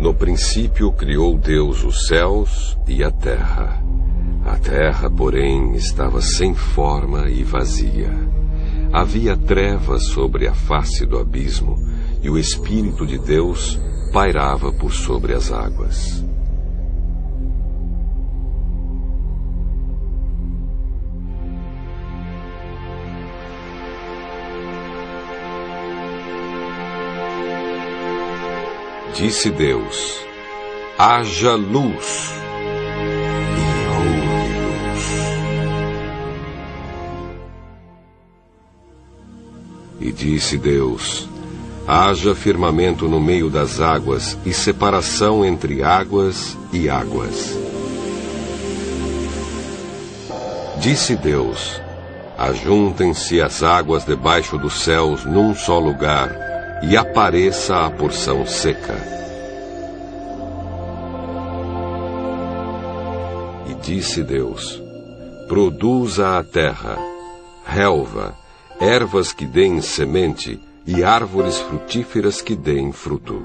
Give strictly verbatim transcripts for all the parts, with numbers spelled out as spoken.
No princípio criou Deus os céus e a terra. A terra, porém, estava sem forma e vazia. Havia trevas sobre a face do abismo, e o Espírito de Deus pairava por sobre as águas. Disse Deus: haja luz. E houve luz. E disse Deus: haja firmamento no meio das águas e separação entre águas e águas. Disse Deus: ajuntem-se as águas debaixo dos céus num só lugar, e apareça a porção seca. E disse Deus: produza a terra, relva, ervas que deem semente e árvores frutíferas que deem fruto.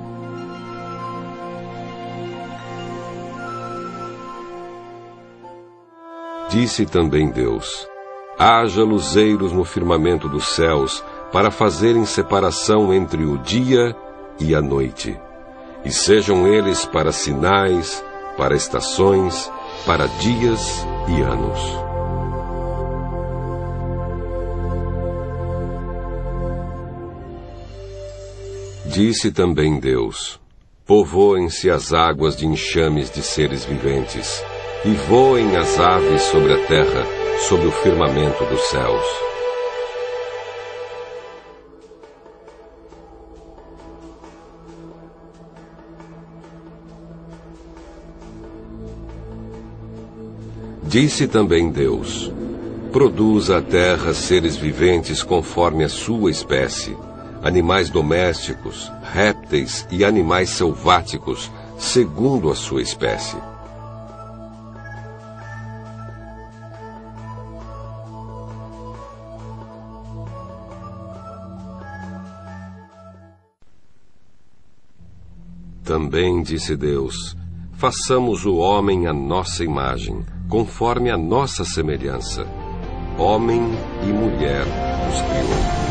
Disse também Deus: haja luzeiros no firmamento dos céus, para fazerem separação entre o dia e a noite, e sejam eles para sinais, para estações, para dias e anos. Disse também Deus: povoem-se as águas de enxames de seres viventes, e voem as aves sobre a terra, sob o firmamento dos céus. Disse também Deus: produza a terra seres viventes conforme a sua espécie, animais domésticos, répteis e animais selváticos, segundo a sua espécie. Também disse Deus: façamos o homem à nossa imagem, conforme a nossa semelhança. Homem e mulher os criou.